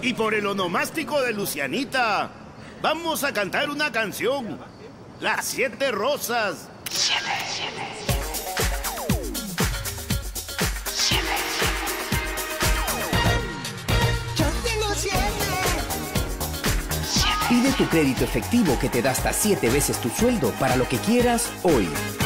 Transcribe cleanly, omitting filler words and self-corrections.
Y por el onomástico de Lucianita, vamos a cantar una canción. Las 7 rosas. 7. Yo tengo 7. Pide tu crédito efectivo que te da hasta 7 veces tu sueldo para lo que quieras hoy.